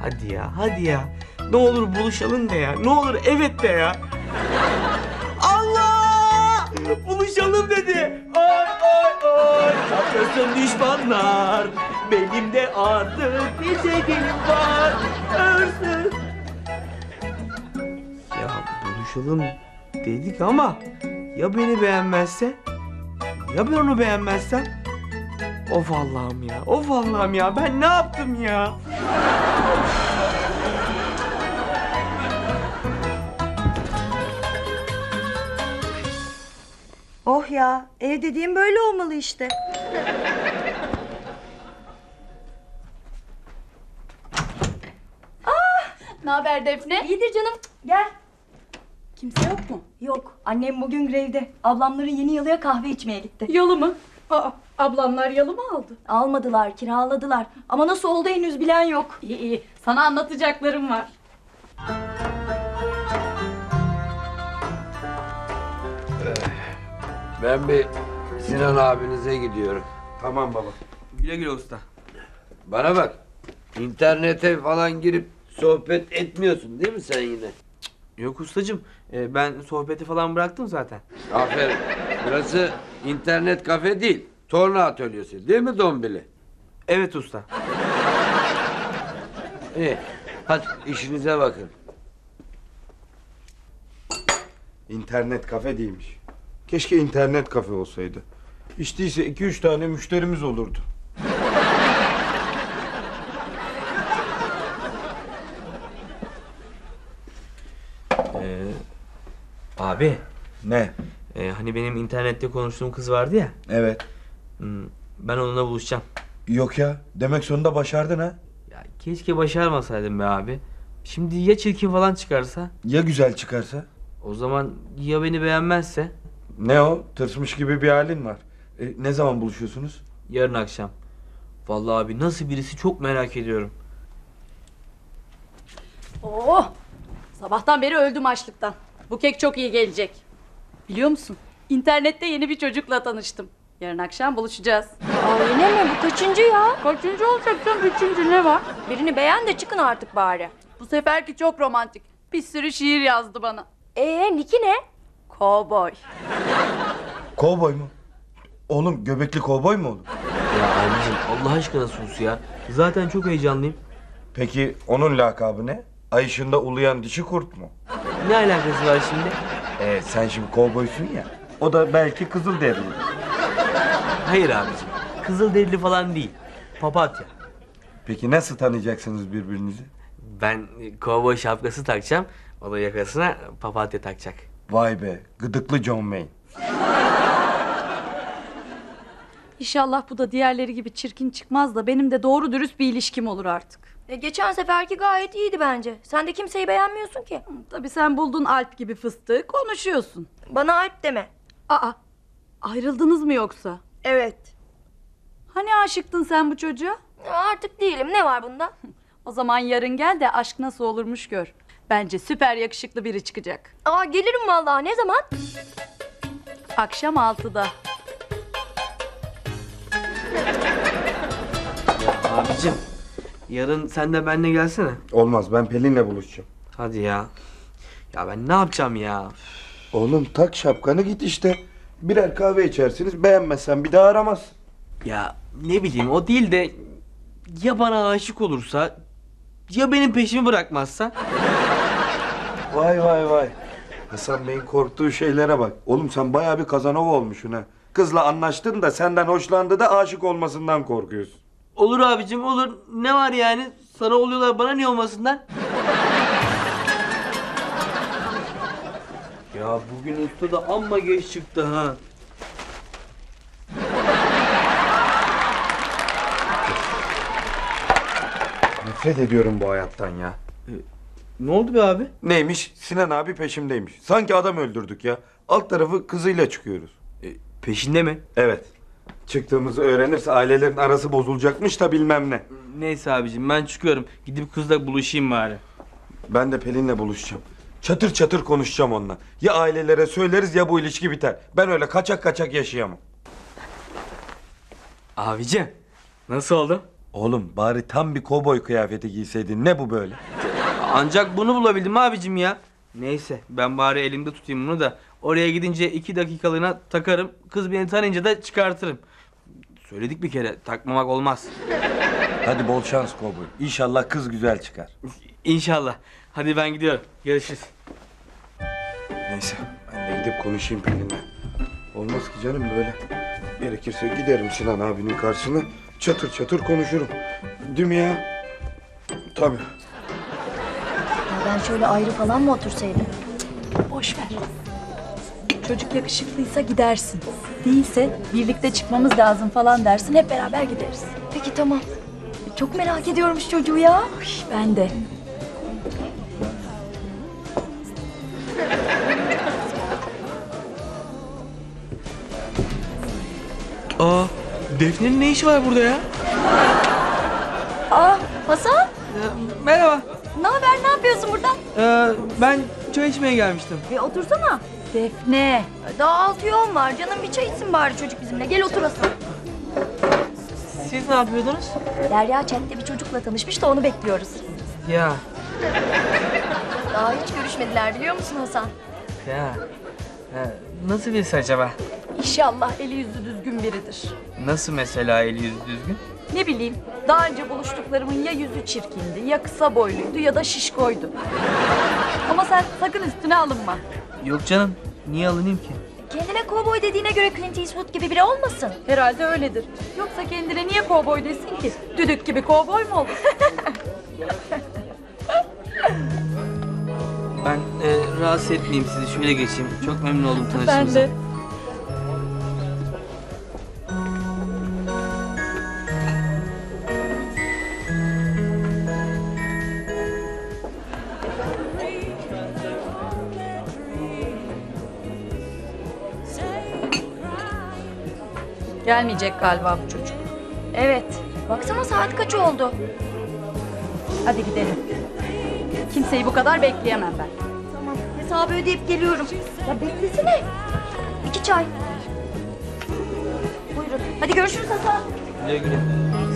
Hadi ya, hadi ya. Ne olur buluşalım de ya. Ne olur evet de ya. Allah! Buluşalım dedi. Ay ay ay. Çatlasın düşmanlar. Benim de artık bir sevgilim var. Örsün. Ya buluşalım dedik ama ya beni beğenmezse? Ya ben onu beğenmezsem? Of Allah'ım ya, of Allah'ım ya. Ben ne yaptım ya? Oh ya, ev dediğim böyle olmalı işte. Ne haber Defne? İyidir canım, gel. Kimse yok mu? Yok, annem bugün grevde. Ablamların yeni yalıya kahve içmeye gitti. Yalı mı? Aa, ablamlar yalı mı aldı? Almadılar, kiraladılar. Ama nasıl oldu henüz bilen yok. İyi iyi. Sana anlatacaklarım var. Ben bir Sinan abinize gidiyorum. Tamam baba. Güle güle usta. Bana bak. İnternete falan girip sohbet etmiyorsun değil mi sen yine? Yok ustacığım, ben sohbeti falan bıraktım zaten. Aferin. Burası internet kafe değil. Torna atölyesi değil mi Dombili? Evet usta. İyi. Hadi işinize bakın. İnternet kafe değilmiş. Keşke internet kafe olsaydı. Hiç değilse 2-3 tane müşterimiz olurdu. Abi, Ne? hani benim internette konuştuğum kız vardı ya. Evet. Ben onunla buluşacağım. Yok ya. Demek sonunda başardın ha. Ya keşke başarmasaydım be abi. Şimdi ya çirkin falan çıkarsa? Ya güzel çıkarsa? O zaman ya beni beğenmezse? Ne o? Tırsmış gibi bir halin var. Ne zaman buluşuyorsunuz? Yarın akşam. Vallahi abi nasıl birisi çok merak ediyorum. Oh! Sabahtan beri öldüm açlıktan. Bu kek çok iyi gelecek. Biliyor musun? İnternette yeni bir çocukla tanıştım. Yarın akşam buluşacağız. Aa, yine mi? Bu kaçıncı ya? Kaçıncı olacak canım? Üçüncü ne var? Birini beğen de çıkın artık bari. Bu seferki çok romantik. Bir sürü şiir yazdı bana. Niki ne? Kovboy. Kovboy mu? Oğlum göbekli kovboy mu olur? Ya abicim Allah aşkına sus ya. Zaten çok heyecanlıyım. Peki onun lakabı ne? Ay ışığında uluyan dişi kurt mu? Ne alakası var şimdi? Sen şimdi kovboysun ya. O da belki Kızılderili. Hayır abicim. Kızılderili falan değil. Papatya. Peki nasıl tanıyacaksınız birbirinizi? Ben kovboy şapkası takacağım. O da yakasına papatya takacak. Vay be, gıdıklı John Wayne. İnşallah bu da diğerleri gibi çirkin çıkmaz da benim de doğru dürüst bir ilişkim olur artık. Geçen seferki gayet iyiydi bence. Sen de kimseyi beğenmiyorsun ki. Tabii sen buldun Alp gibi fıstığı konuşuyorsun. Bana Alp deme. Aa, ayrıldınız mı yoksa? Evet. Hani aşıktın sen bu çocuğa? Artık değilim. Ne var bunda? O zaman yarın gel de aşk nasıl olurmuş gör. Bence süper yakışıklı biri çıkacak. Gelirim vallahi. Ne zaman? Akşam 6'da. Abicim yarın sen de benimle gelsene. Olmaz, ben Pelin'le buluşacağım. Hadi ya. Ya ben ne yapacağım ya? Oğlum tak şapkanı git işte. Birer kahve içersiniz, beğenmezsen bir daha aramaz. Ya ne bileyim o değil de ya bana aşık olursa ya benim peşimi bırakmazsa? Vay vay vay. Hasan Bey'in korktuğu şeylere bak. Oğlum sen bayağı bir Kazanova olmuşsun ha. Kızla anlaştın da senden hoşlandı da aşık olmasından korkuyorsun. Olur abicim olur. Ne var yani? Sana oluyorlar bana niye olmasınlar? Ya bugün usta da amma geç çıktı ha. Nefret ediyorum bu hayattan ya. Ne oldu be abi? Neymiş? Sinan abi peşimdeymiş. Sanki adam öldürdük ya. Alt tarafı kızıyla çıkıyoruz. Peşinde mi? Evet. Çıktığımızı öğrenirse ailelerin arası bozulacakmış da bilmem ne. Neyse abicim ben çıkıyorum. Gidip kızla buluşayım bari. Ben de Pelin'le buluşacağım. Çatır çatır konuşacağım onunla. Ya ailelere söyleriz ya bu ilişki biter. Ben öyle kaçak kaçak yaşayamam. Abicim nasıl oldu? Oğlum bari tam bir kovboy kıyafeti giyseydin. Ne bu böyle? Ancak bunu bulabildim abicim ya. Neyse ben bari elimde tutayım bunu da oraya gidince 2 dakikalığına takarım. Kız beni tanıyınca da çıkartırım. Söyledik bir kere takmamak olmaz. Hadi bol şans kovboy. İnşallah kız güzel çıkar. İnşallah. Hadi ben gidiyorum. Görüşürüz. Neyse ben de gidip konuşayım Pelin'le. Olmaz ki canım böyle. Gerekirse giderim Sinan abinin karşısına. Çatır çatır konuşurum. Değil mi ya? Tabii. Ya ben şöyle ayrı falan mı otursaydım? Boş ver. Çocuk yakışıklıysa gidersin. Değilse birlikte çıkmamız lazım falan dersin. Hep beraber gideriz. Peki tamam. Çok merak ediyorum şu çocuğu ya. Ben de. Aa, Defne'nin ne işi var burada ya? Aa Hasan, Merhaba. ne haber? Ne yapıyorsun burada? Ben çay içmeye gelmiştim. Otursana. Defne. Daha 6 yoğun var. Canım bir çay içsin bari çocuk bizimle. Gel otur Hasan. Siz ne yapıyordunuz? Derya chatte bir çocukla tanışmış da onu bekliyoruz. Ya. Daha hiç görüşmediler biliyor musun Hasan? Ya. Nasıl birisi acaba? İnşallah eli yüzü düzgün biridir. Nasıl mesela eli yüzü düzgün? Ne bileyim, daha önce buluştuklarımın ya yüzü çirkindi, ya kısa boyluydu ya da şişkoydu. Ama sen sakın üstüne alınma. Yok canım. Niye alınayım ki? Kendine kovboy dediğine göre Clint Eastwood gibi biri olmasın. Herhalde öyledir. Yoksa kendine niye kovboy desin ki? Düdük gibi kovboy mu olur? Ben rahatsız etmeyeyim sizi. Şöyle geçeyim. Çok memnun oldum tanıştığımıza. Ben de. Gelmeyecek galiba bu çocuk. Evet. Baksana saat kaç oldu? Hadi gidelim. Kimseyi bu kadar bekleyemem ben. Tamam. Hesabı ödeyip geliyorum. Ya beklesene. 2 çay. Buyurun. Hadi görüşürüz Hasan. Güle güle.